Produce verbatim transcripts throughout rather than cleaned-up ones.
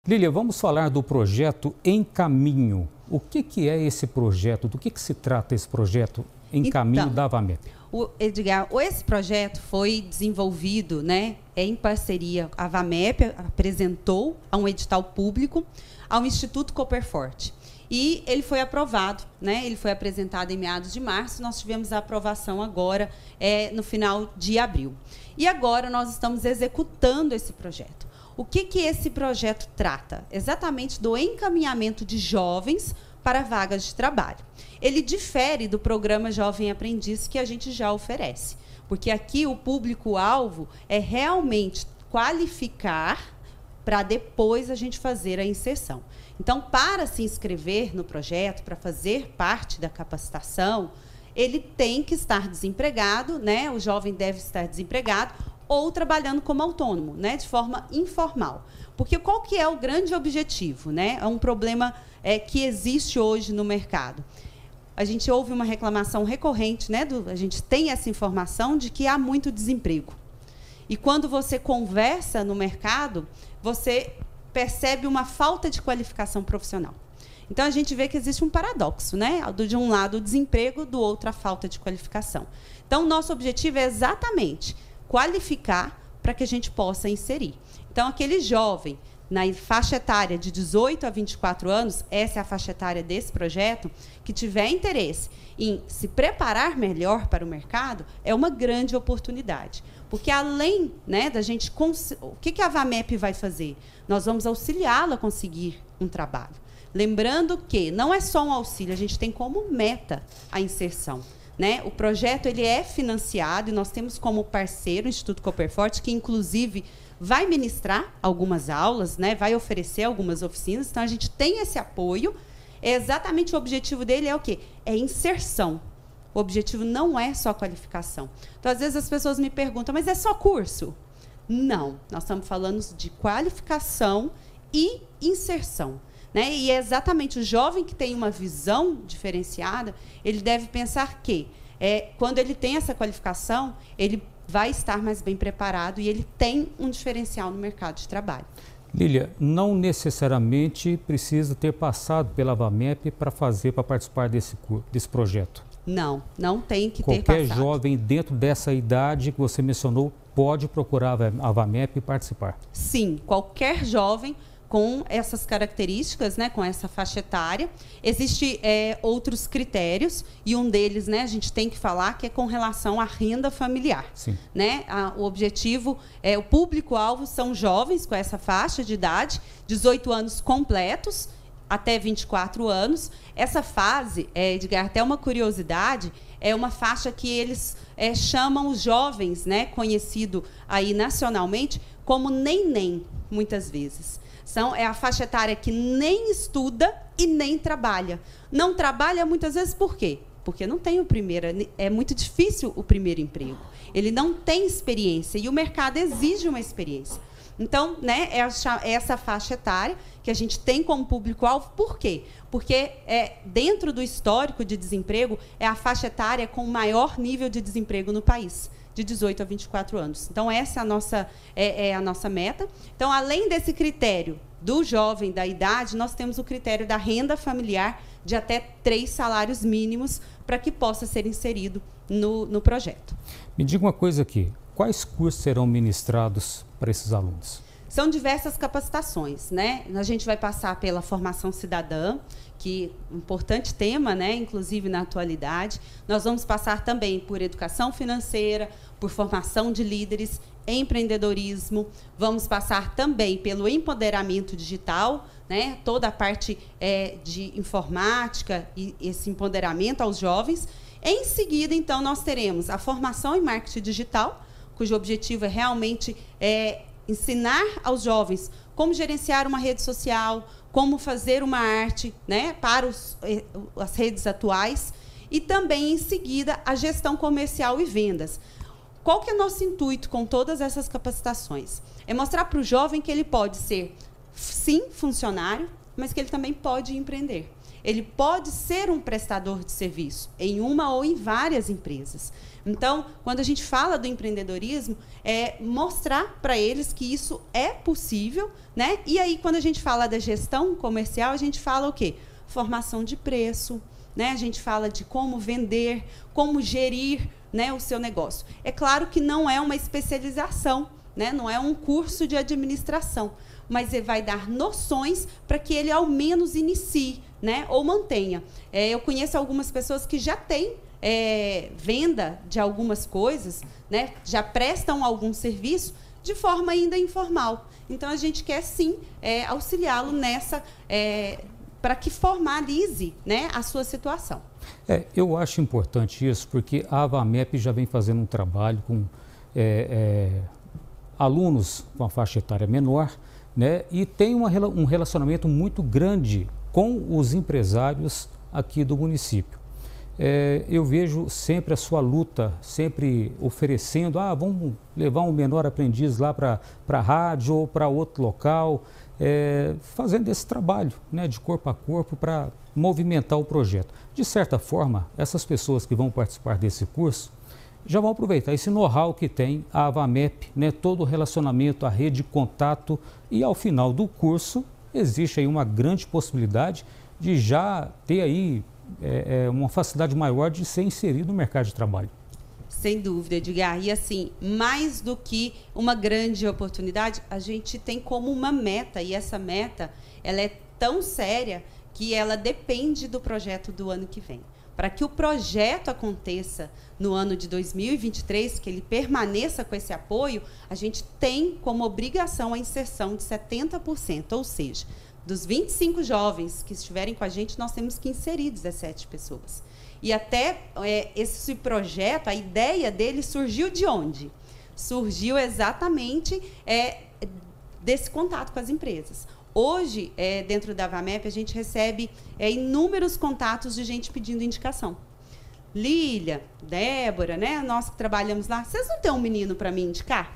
Lília, vamos falar do projeto Em Caminho. O que, que é esse projeto? Do que, que se trata esse projeto Em então, Caminho da AVAMEP? O, Edgar, esse projeto foi desenvolvido, né, em parceria. A AVAMEP apresentou a um edital público ao Instituto Copperforte. E ele foi aprovado, né? Ele foi apresentado em meados de março. Nós tivemos a aprovação agora, é, no final de abril. E agora nós estamos executando esse projeto. O que, que esse projeto trata? Exatamente do encaminhamento de jovens para vagas de trabalho. Ele difere do programa Jovem Aprendiz que a gente já oferece, porque aqui o público-alvo é realmente qualificar para depois a gente fazer a inserção. Então, para se inscrever no projeto, para fazer parte da capacitação, ele tem que estar desempregado, né? O jovem deve estar desempregado ou trabalhando como autônomo, né? De forma informal. Porque qual que é o grande objetivo, né? É um problema é, que existe hoje no mercado. A gente ouve uma reclamação recorrente, né? Do, a gente tem essa informação de que há muito desemprego. E quando você conversa no mercado, você percebe uma falta de qualificação profissional. Então, a gente vê que existe um paradoxo, né? De um lado, o desemprego, do outro, a falta de qualificação. Então, nosso objetivo é exatamente qualificar para que a gente possa inserir. Então, aquele jovem, na faixa etária de dezoito a vinte e quatro anos, essa é a faixa etária desse projeto, que tiver interesse em se preparar melhor para o mercado, é uma grande oportunidade. Porque, além, né, da gente... O que, que a AVAMEP vai fazer? Nós vamos auxiliá-la a conseguir um trabalho. Lembrando que não é só um auxílio, a gente tem como meta a inserção. Né? O projeto ele é financiado e nós temos como parceiro o Instituto Copperforte, que, inclusive, vai ministrar algumas aulas, né? Vai oferecer algumas oficinas. Então, a gente tem esse apoio. É exatamente o objetivo dele é o quê? É inserção. O objetivo não é só qualificação. Então, às vezes, as pessoas me perguntam, mas é só curso? Não. Nós estamos falando de qualificação e inserção. Né? E é exatamente o jovem que tem uma visão diferenciada, ele deve pensar que, é, quando ele tem essa qualificação, ele vai estar mais bem preparado e ele tem um diferencial no mercado de trabalho. Lília, não necessariamente precisa ter passado pela AVAMEP para fazer, para participar desse, desse projeto. Não, não tem que Qualquer ter passado. jovem dentro dessa idade que você mencionou pode procurar a AVAMEP e participar? Sim, qualquer jovem com essas características, né, com essa faixa etária. Existem é, outros critérios, e um deles, né, a gente tem que falar, que é com relação à renda familiar. Sim. Né? A, o objetivo, é, o público-alvo são jovens com essa faixa de idade, dezoito anos completos, até vinte e quatro anos. Essa fase, é, Edgar, até uma curiosidade, é uma faixa que eles é, chamam os jovens, né, conhecido aí nacionalmente, como neném, muitas vezes. São, é a faixa etária que nem estuda e nem trabalha. Não trabalha muitas vezes por quê? Porque não tem o primeiro, é muito difícil o primeiro emprego. Ele não tem experiência e o mercado exige uma experiência. Então, né, é essa faixa etária que a gente tem como público-alvo. Por quê? Porque é, dentro do histórico de desemprego, é a faixa etária com o maior nível de desemprego no país, de dezoito a vinte e quatro anos. Então, essa é a nossa, é, é a nossa meta. Então, além desse critério do jovem, da idade, nós temos o critério da renda familiar de até três salários mínimos para que possa ser inserido no, no projeto. Me diga uma coisa aqui, quais cursos serão ministrados para esses alunos? São diversas capacitações, né? A gente vai passar pela formação cidadã, que é um importante tema, né? Inclusive na atualidade. Nós vamos passar também por educação financeira, por formação de líderes, empreendedorismo. Vamos passar também pelo empoderamento digital, né? Toda a parte é, de informática e esse empoderamento aos jovens. Em seguida, então, nós teremos a formação em marketing digital, cujo objetivo é realmente é, ensinar aos jovens como gerenciar uma rede social, como fazer uma arte, né, para os, as redes atuais, e também, em seguida, a gestão comercial e vendas. Qual que é o nosso intuito com todas essas capacitações? É mostrar para o jovem que ele pode ser, sim, funcionário, mas que ele também pode empreender. ele pode ser um prestador de serviço em uma ou em várias empresas. Então, quando a gente fala do empreendedorismo, é mostrar para eles que isso é possível, né? E aí, quando a gente fala da gestão comercial, a gente fala o quê? Formação de preço, né? A gente fala de como vender, como gerir, né, o seu negócio. É claro que não é uma especialização, né? Não é um curso de administração, mas ele vai dar noções para que ele, ao menos, inicie, né? Ou mantenha. É, eu conheço algumas pessoas que já têm É, venda de algumas coisas, né, já prestam algum serviço de forma ainda informal. Então, a gente quer, sim, é, auxiliá-lo nessa, é, para que formalize, né, a sua situação. É, eu acho importante isso, porque a AVAMEP já vem fazendo um trabalho com é, é, alunos com a faixa etária menor, né, e tem uma, um relacionamento muito grande com os empresários aqui do município. É, eu vejo sempre a sua luta, sempre oferecendo, ah, vamos levar um menor aprendiz lá para a rádio ou para outro local, é, fazendo esse trabalho, né, de corpo a corpo para movimentar o projeto. De certa forma, essas pessoas que vão participar desse curso já vão aproveitar esse know-how que tem a AVAMEP, né, todo o relacionamento, a rede de contato, e ao final do curso existe aí uma grande possibilidade de já ter aí É, é uma facilidade maior de ser inserido no mercado de trabalho. Sem dúvida, Edgar. E assim, mais do que uma grande oportunidade, a gente tem como uma meta, e essa meta, ela é tão séria que ela depende do projeto do ano que vem. Para que o projeto aconteça no ano de dois mil e vinte e três, que ele permaneça com esse apoio, a gente tem como obrigação a inserção de setenta por cento, ou seja, dos vinte e cinco jovens que estiverem com a gente, nós temos que inserir dezessete pessoas. E até é, esse projeto, a ideia dele surgiu de onde? Surgiu exatamente é, desse contato com as empresas. Hoje, é, dentro da AVAMEP, a gente recebe é, inúmeros contatos de gente pedindo indicação. Lília, Débora, né, nós que trabalhamos lá, vocês não têm um menino para me indicar?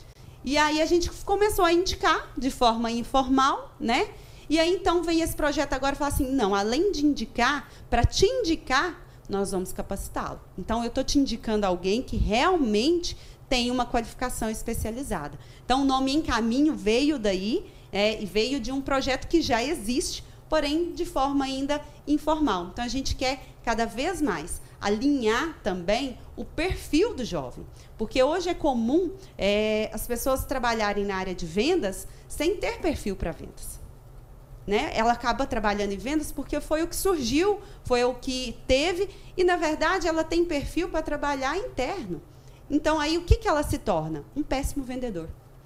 E aí a gente começou a indicar de forma informal, né? E aí, então, vem esse projeto agora e fala assim, não, além de indicar, para te indicar, nós vamos capacitá-lo. Então, eu estou te indicando alguém que realmente tem uma qualificação especializada. Então, o nome Em Caminho veio daí, é, e veio de um projeto que já existe, porém, de forma ainda informal. Então, a gente quer, cada vez mais, alinhar também o perfil do jovem. Porque hoje é comum é, as pessoas trabalharem na área de vendas sem ter perfil para vendas. Né? Ela acaba trabalhando em vendas porque foi o que surgiu, foi o que teve, e, na verdade, ela tem perfil para trabalhar interno. Então, aí, o que, que ela se torna? Um péssimo vendedor.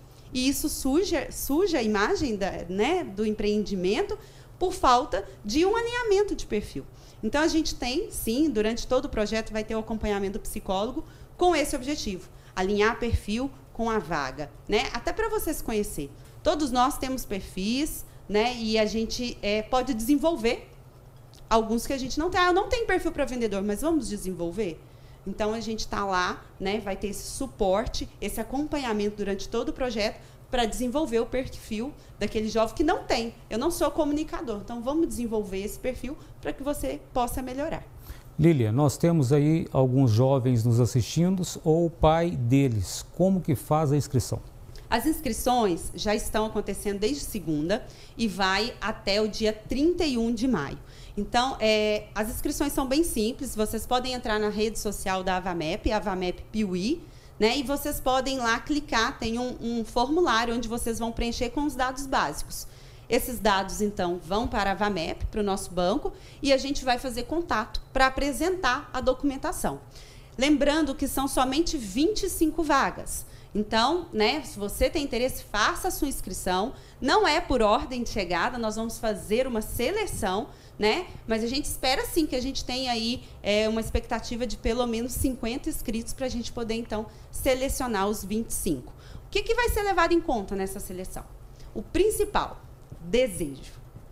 E isso suja, suja a imagem da, né, do empreendimento por falta de um alinhamento de perfil. Então, a gente tem, sim, durante todo o projeto, vai ter o acompanhamento do psicólogo com esse objetivo, alinhar perfil com a vaga, né? Até para você se conhecer. Todos nós temos perfis, né? E a gente é, pode desenvolver alguns que a gente não tem. Ah, eu não tenho perfil para vendedor, mas vamos desenvolver? Então, a gente está lá, né? Vai ter esse suporte, esse acompanhamento durante todo o projeto para desenvolver o perfil daquele jovem que não tem. Eu não sou comunicador, então vamos desenvolver esse perfil para que você possa melhorar. Lília, nós temos aí alguns jovens nos assistindo ou o pai deles. Como que faz a inscrição? As inscrições já estão acontecendo desde segunda e vai até o dia trinta e um de maio. Então, é, as inscrições são bem simples, vocês podem entrar na rede social da AVAMEP, AVAMEP Piuí, né, e vocês podem lá clicar, tem um, um formulário onde vocês vão preencher com os dados básicos. Esses dados, então, vão para a AVAMEP, para o nosso banco, e a gente vai fazer contato para apresentar a documentação. Lembrando que são somente vinte e cinco vagas. Então, né, se você tem interesse, faça a sua inscrição. Não é por ordem de chegada, nós vamos fazer uma seleção, né? Mas a gente espera, sim, que a gente tenha aí é, uma expectativa de pelo menos cinquenta inscritos para a gente poder, então, selecionar os vinte e cinco. O que, que vai ser levado em conta nessa seleção? O principal, desejo.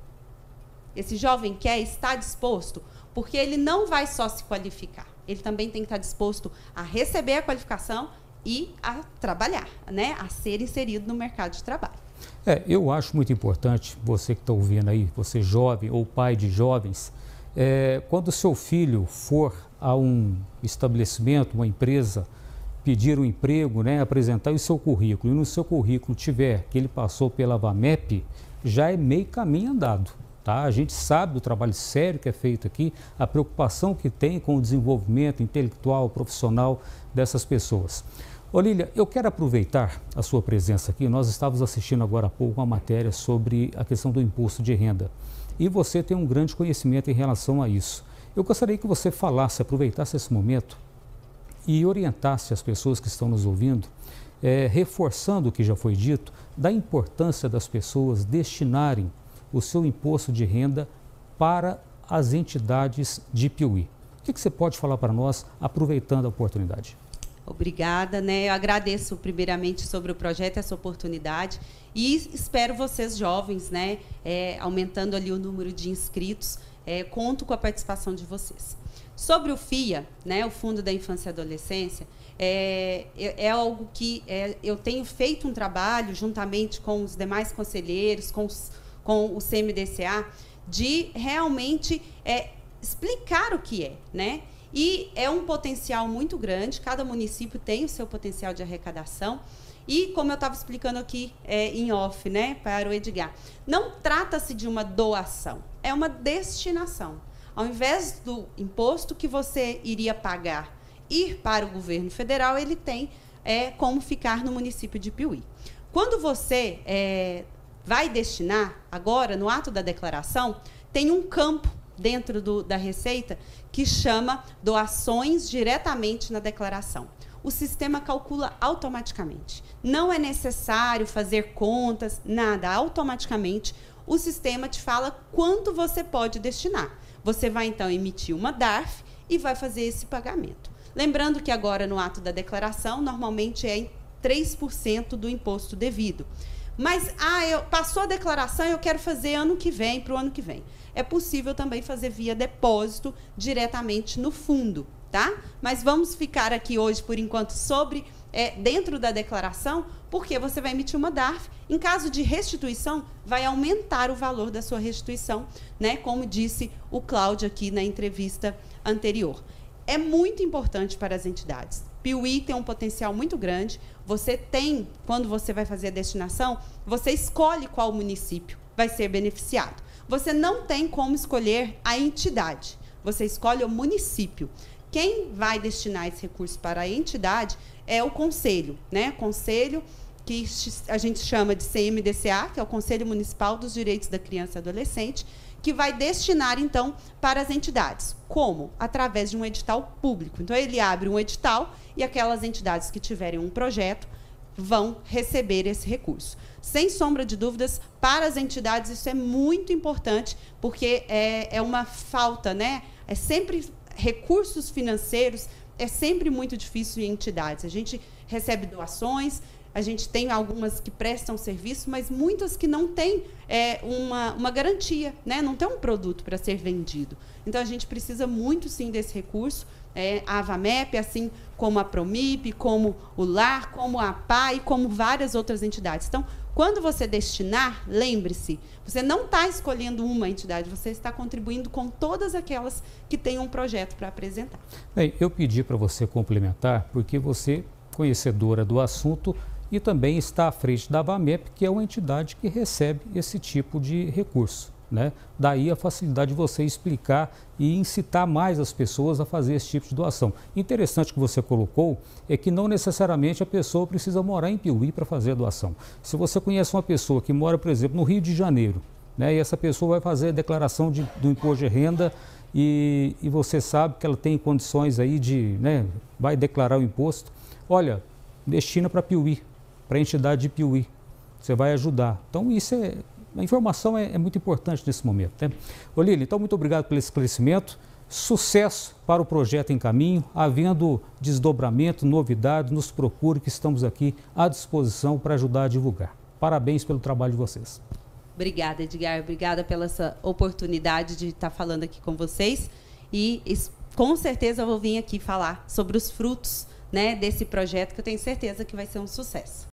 Esse jovem quer estar disposto, porque ele não vai só se qualificar. Ele também tem que estar disposto a receber a qualificação e a trabalhar, né? A ser inserido no mercado de trabalho. É, eu acho muito importante, você que está ouvindo aí, você jovem ou pai de jovens, é, quando o seu filho for a um estabelecimento, uma empresa, pedir um emprego, né, apresentar o seu currículo, e no seu currículo tiver que ele passou pela VAMEP, já é meio caminho andado. Tá? A gente sabe do trabalho sério que é feito aqui, a preocupação que tem com o desenvolvimento intelectual, profissional dessas pessoas. Olívia, eu quero aproveitar a sua presença aqui. Nós estávamos assistindo agora há pouco uma matéria sobre a questão do imposto de renda. E você tem um grande conhecimento em relação a isso. Eu gostaria que você falasse, aproveitasse esse momento e orientasse as pessoas que estão nos ouvindo, é, reforçando o que já foi dito, da importância das pessoas destinarem o seu imposto de renda para as entidades de Piuí. O que, que você pode falar para nós, aproveitando a oportunidade? Obrigada, né? Eu agradeço primeiramente sobre o projeto, essa oportunidade, e espero vocês jovens, né, é, aumentando ali o número de inscritos, é, conto com a participação de vocês. Sobre o FIA, né, o Fundo da Infância e Adolescência, é, é, é algo que é, eu tenho feito um trabalho juntamente com os demais conselheiros, com, os, com o C M D C A, de realmente é, explicar o que é, né? E é um potencial muito grande, cada município tem o seu potencial de arrecadação. E, como eu estava explicando aqui é, em off, né, para o Edgar, não trata-se de uma doação, é uma destinação. Ao invés do imposto que você iria pagar ir para o governo federal, ele tem é, como ficar no município de Piuí. Quando você é, vai destinar, agora, no ato da declaração, tem um campo dentro do, da Receita que chama doações diretamente na declaração. O sistema calcula automaticamente. Não é necessário fazer contas, nada. Automaticamente, o sistema te fala quanto você pode destinar. Você vai, então, emitir uma D A R F e vai fazer esse pagamento. Lembrando que agora, no ato da declaração, normalmente é em três por cento do imposto devido. Mas, ah, eu, passou a declaração e eu quero fazer ano que vem, para o ano que vem. É possível também fazer via depósito diretamente no fundo, tá? Mas vamos ficar aqui hoje, por enquanto, sobre é, dentro da declaração, porque você vai emitir uma D A R F. Em caso de restituição, vai aumentar o valor da sua restituição, né? Como disse o Cláudio aqui na entrevista anterior. É muito importante para as entidades. Piuí tem um potencial muito grande. Você tem, quando você vai fazer a destinação, você escolhe qual município vai ser beneficiado. Você não tem como escolher a entidade, você escolhe o município. Quem vai destinar esse recurso para a entidade é o conselho, né? Conselho que a gente chama de C M D C A, que é o Conselho Municipal dos Direitos da Criança e Adolescente, que vai destinar, então, para as entidades. Como? Através de um edital público. Então, ele abre um edital e aquelas entidades que tiverem um projeto vão receber esse recurso. Sem sombra de dúvidas, para as entidades isso é muito importante, porque é, é uma falta, né? É sempre recursos financeiros, é sempre muito difícil em entidades. A gente recebe doações, a gente tem algumas que prestam serviço, mas muitas que não têm é, uma, uma garantia, né? Não tem um produto para ser vendido. Então, a gente precisa muito, sim, desse recurso. É, a VAMEP, assim como a Promip, como o LAR, como a APA e como várias outras entidades. Então, quando você destinar, lembre-se, você não está escolhendo uma entidade, você está contribuindo com todas aquelas que têm um projeto para apresentar. Bem, eu pedi para você complementar, porque você, conhecedora do assunto, e também está à frente da VAMEP, que é uma entidade que recebe esse tipo de recurso, né? Daí a facilidade de você explicar e incitar mais as pessoas a fazer esse tipo de doação. Interessante que você colocou é que não necessariamente a pessoa precisa morar em Piuí para fazer a doação. Se você conhece uma pessoa que mora, por exemplo, no Rio de Janeiro, né, e essa pessoa vai fazer a declaração de, do imposto de renda e, e você sabe que ela tem condições aí de, né, vai declarar o imposto, olha, destina para Piuí, para a entidade de Piuí, você vai ajudar. Então, isso é, a informação é, é muito importante nesse momento, né? Olívia, então, muito obrigado pelo esclarecimento, sucesso para o projeto em caminho, havendo desdobramento, novidade, nos procure que estamos aqui à disposição para ajudar a divulgar. Parabéns pelo trabalho de vocês. Obrigada, Edgar, obrigada pela essa oportunidade de estar falando aqui com vocês e com certeza eu vou vir aqui falar sobre os frutos, né, desse projeto que eu tenho certeza que vai ser um sucesso.